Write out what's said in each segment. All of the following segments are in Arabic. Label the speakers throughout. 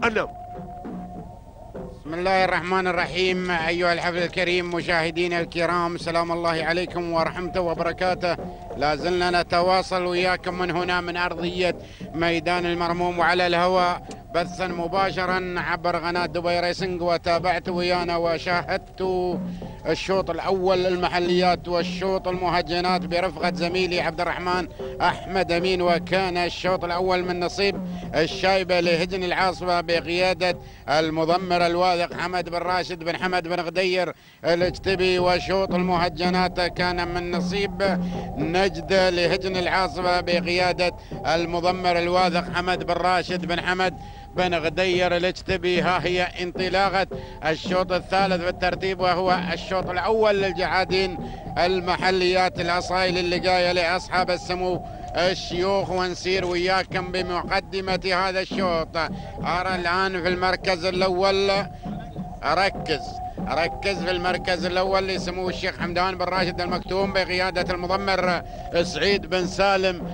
Speaker 1: أنا.
Speaker 2: بسم الله الرحمن الرحيم. أيها الحفل الكريم مشاهدينا الكرام، سلام الله عليكم ورحمته وبركاته. لا زلنا نتواصل وياكم من هنا من أرضية ميدان المرموم وعلى الهواء بثا مباشرا عبر قناة دبي ريسنج، وتابعت ويانا وشاهدت الشوط الأول المحليات والشوط المهجنات برفقة زميلي عبد الرحمن أحمد أمين، وكان الشوط الأول من نصيب الشايبة لهجن العاصفة بقيادة المضمر الواثق حمد بن راشد بن حمد بن غدير الاجتبي، وشوط المهجنات كان من نصيب نجد لهجن العاصفة بقيادة المضمر الواثق حمد بن راشد بن حمد بن غدير الاجتبي. ها هي انطلاقة الشوط الثالث في الترتيب، وهو الشوط الأول للجعادين المحليات الأصايل اللقاية لأصحاب السمو الشيوخ، ونسير وياكم بمقدمة هذا الشوط. أرى الآن في المركز الأول، ركز في المركز الأول لسمو الشيخ حمدان بن راشد المكتوم بقيادة المضمر سعيد بن سالم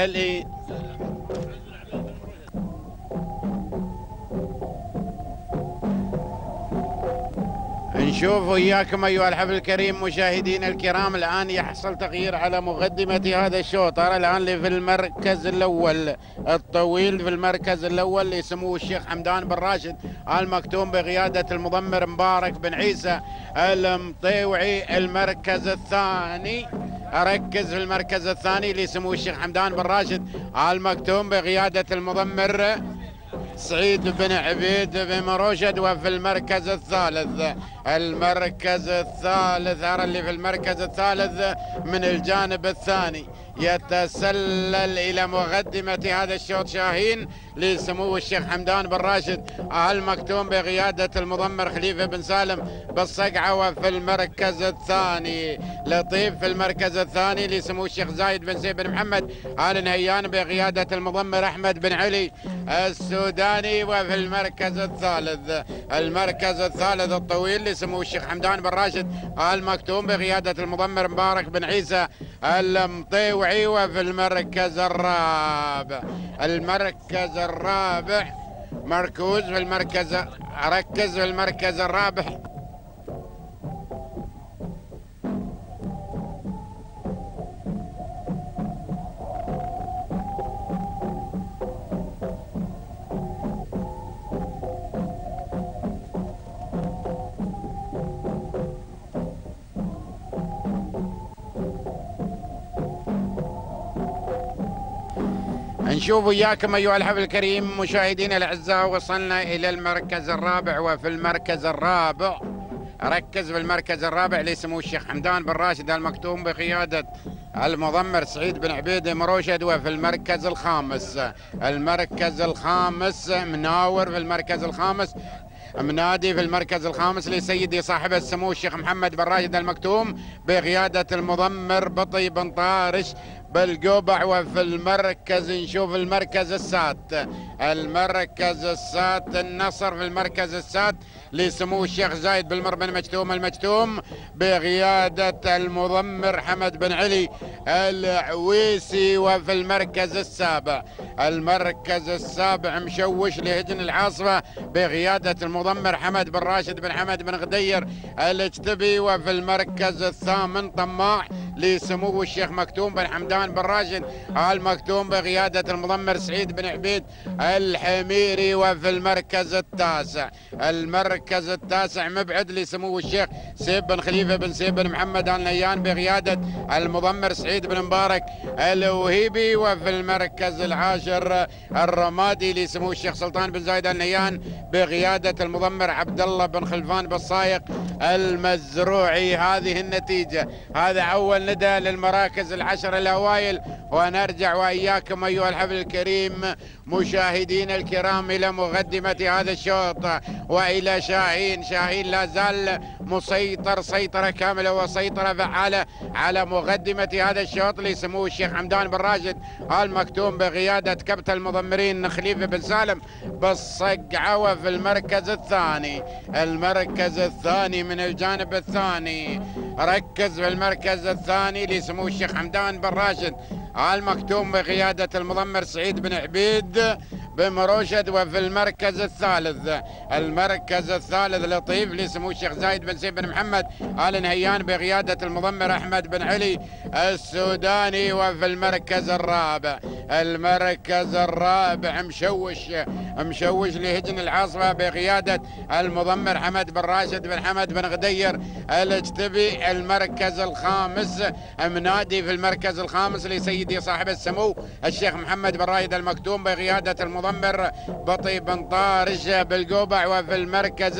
Speaker 2: نشوف وياكم أيها الحفل الكريم مشاهدينا الكرام. الآن يحصل تغيير على مقدمة هذا الشوط. أرى الآن في المركز الأول الطويل، في المركز الأول لسمو الشيخ حمدان بن راشد المكتوم بقيادة المضمر مبارك بن عيسى المطيوعي. المركز الثاني، أركز في المركز الثاني لسمو الشيخ حمدان بن راشد المكتوم بقيادة المضمر سعيد بن عبيد بن مروشد. وفي المركز الثالث، أرى اللي في المركز الثالث من الجانب الثاني يتسلل إلى مقدمة هذا الشوط شاهين لسمو الشيخ حمدان بن راشد المكتوم بقيادة المضمر خليفة بن سالم بالصقعة. وفي المركز الثاني لطيف، في المركز الثاني لسمو الشيخ زايد بن سيف بن محمد آل نهيان بقيادة المضمر أحمد بن علي السوداني. وفي المركز الثالث الطويل لسمو الشيخ حمدان بن راشد المكتوم بقيادة المضمر مبارك بن عيسى المطيوعي. وفي المركز الرابع مركوز في المركز، ركز في المركز الرابع. نشوف وياكم أيها الحفل الكريم مشاهدينا الأعزاء، وصلنا إلى المركز الرابع. وفي المركز الرابع، ركز في المركز الرابع لسمو الشيخ حمدان بن راشد المكتوم بقيادة المضمر سعيد بن عبيد مروشد. وفي المركز الخامس مناور، في المركز الخامس منادي، في المركز الخامس لسيدي صاحب السمو الشيخ محمد بن راشد المكتوم بقيادة المضمر بطي بن طارش بالقبع. وفي المركز نشوف المركز السات النصر، في المركز السات لسمو الشيخ زايد بالمر بن مجتوم المجتوم بقيادة المضمر حمد بن علي العويسي. وفي المركز السابع مشوش لهجن العاصفة بقيادة المضمر حمد بن راشد بن حمد بن غدير الاجتبي. وفي المركز الثامن طماع لسمو الشيخ مكتوم بن حمدان بن راشد المكتوم بقيادة المضمر سعيد بن عبيد الحميري. وفي المركز التاسع مبعد لسمو الشيخ سيف بن خليفة بن سيف بن محمد آل نهيان بقيادة المضمر سعيد بن مبارك الوهيبي. وفي المركز العاشر الرمادي لسمو الشيخ سلطان بن زايد آل نهيان بقيادة المضمر عبد الله بن خلفان بالصايق المزروعي. هذه النتيجة، هذا أول ندى للمراكز العشر الأوائل. ونرجع وإياكم أيها الحفل الكريم مشاهدين الكرام إلى مقدمة هذا الشوط وإلى شاهين لا زال مسيطر سيطرة كاملة وسيطرة فعالة على مقدمة هذا الشوط لسمو الشيخ حمدان بن راشد المكتوم بقيادة كبت المضمرين خليفة بن سالم بالصقعة. وفي المركز الثاني من الجانب الثاني، ركز في المركز الثاني لسمو الشيخ حمدان بن راشد المكتوم بقيادة المضمر سعيد بن عبيد بن رشد. وفي المركز الثالث لطيف لسمو الشيخ زايد بن سيف بن محمد آل نهيان بقيادة المضمر أحمد بن علي السوداني. وفي المركز الرابع مشوش لهجن العاصفة بقيادة المضمر حمد بن راشد بن حمد بن غدير الاجتبي. المركز الخامس منادي في المركز الخامس لسيدي صاحب السمو الشيخ محمد بن رايد المكتوم بقيادة المضمر بطي بن طارش بالقوبع. وفي المركز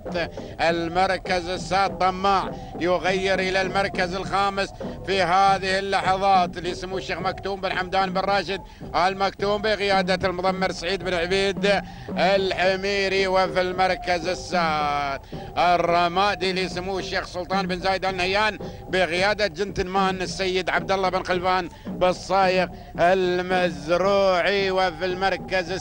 Speaker 2: السادس طماع يغير إلى المركز الخامس في هذه اللحظات لسمو الشيخ مكتوم بن حمدان بن راشد المكتوم بقيادة المضمر سعيد بن عبيد الحميري. وفي المركز السادس الرمادي لسمو الشيخ سلطان بن زايد آل نهيان بقيادة جنتلمان السيد عبد الله بن خلفان بالصايغ المزروعي. وفي المركز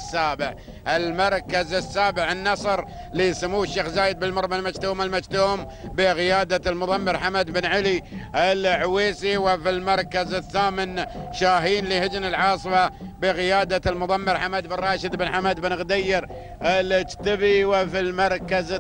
Speaker 2: السابع النصر لسمو الشيخ زايد بالمرمى المجتوم بقيادة المضمر حمد بن علي العويسي. وفي المركز الثامن شاهين لهجن العاصفة بقيادة المضمر حمد بن راشد بن حمد بن غدير الاجتبي. وفي المركز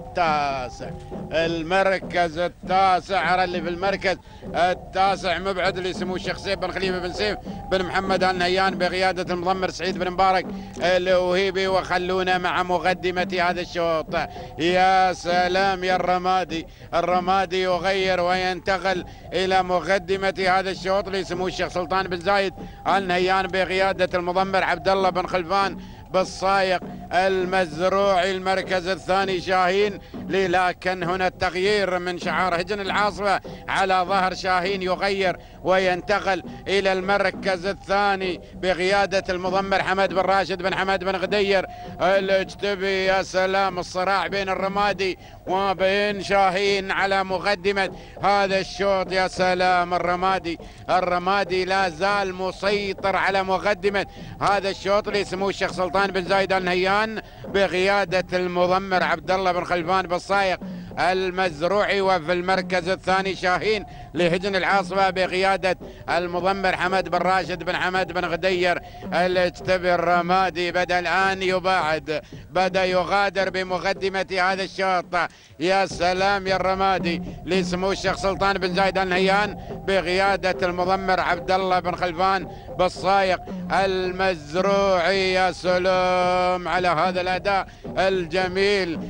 Speaker 2: التاسع اللي في المركز التاسع مبعد لسمو الشيخ سيف بن خليفة بن سيف بن محمد آل نهيان بقيادة المضمر سعيد بن مبارك الوهيبي. وخلونا مع مقدمة هذا الشوط. يا سلام يا الرمادي يغير وينتقل إلى مقدمة هذا الشوط لسمو الشيخ سلطان بن زايد آل نهيان بقيادة المضمر عبد الله بن خلفان بالصايق المزروعي. المركز الثاني شاهين لكن هنا التغيير من شعار هجن العاصفة على ظهر شاهين يغير وينتقل إلى المركز الثاني بقيادة المضمر حمد بن راشد بن حمد بن غدير الاجتبي. يا سلام الصراع بين الرمادي وبين شاهين على مقدمة هذا الشوط. يا سلام الرمادي لا زال مسيطر على مقدمة هذا الشوط لسمو الشيخ سلطان بن زايد آل نهيان بقيادة المضمر عبد الله بن خلفان بالصايغ المزروعي. وفي المركز الثاني شاهين لهجن العاصفة بقيادة المضمر حمد بن راشد بن حمد بن غدير الاجتبي. الرمادي بدأ الآن بدأ يغادر بمقدمة هذا الشوط. يا سلام يا الرمادي لسمو الشيخ سلطان بن زايد آل نهيان بقيادة المضمر عبد الله بن خلفان بالصايغ المزروعي. يا سلام على هذا الأداء الجميل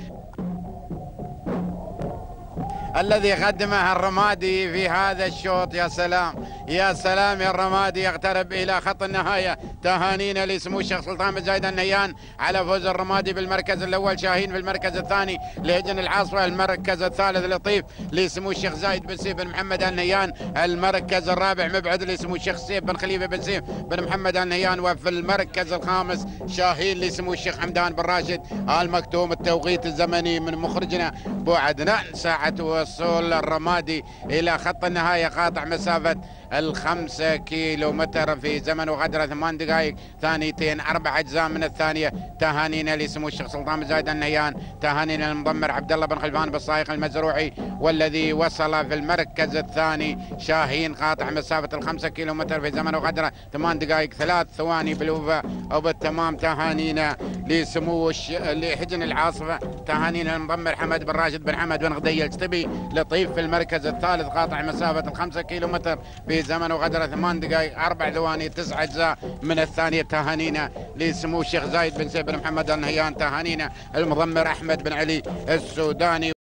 Speaker 2: الذي قدمه الرمادي في هذا الشوط. يا سلام يا الرمادي يقترب إلى خط النهاية. تهانينا لسمو الشيخ سلطان بن زايد آل نهيان على فوز الرمادي بالمركز الأول. شاهين في المركز الثاني لهجن العاصفة. المركز الثالث لطيف لسمو الشيخ زايد بن سيف بن محمد آل نهيان. المركز الرابع مبعد لسمو الشيخ سيف بن خليفة بن سيف بن محمد آل نهيان. وفي المركز الخامس شاهين لسمو الشيخ حمدان بن راشد آل مكتوم. التوقيت الزمني من مخرجنا بو عدنان ساعة وصول الرمادي إلى خط النهاية قاطع مسافة 5 كيلومتر في زمن وغدرة 8 دقائق ثانيتين 4 أجزاء من الثانية. تهانينا لسمو الشيخ سلطان بن زايد آل نهيان. تهانينا للمضمر عبد الله بن خلفان بالصايغ المزروعي. والذي وصل في المركز الثاني شاهين قاطع مسافة 5 كيلومتر في زمن وغدرة 8 دقائق 3 ثواني بالوفاء أو بالتمام. تهانينا لسمو لحجن العاصفة. تهانينا للمضمر حمد بن راشد بن حمد بن غدير الاجتبي. لطيف في المركز الثالث قاطع مسافة 5 كيلومتر في زمن وغدرة 8 دقائق 4 ثواني 9 أجزاء من الثانية. تهانينا لسمو الشيخ زايد بن سيف بن محمد آل نهيان. تهانينا المضمر أحمد بن علي السوداني.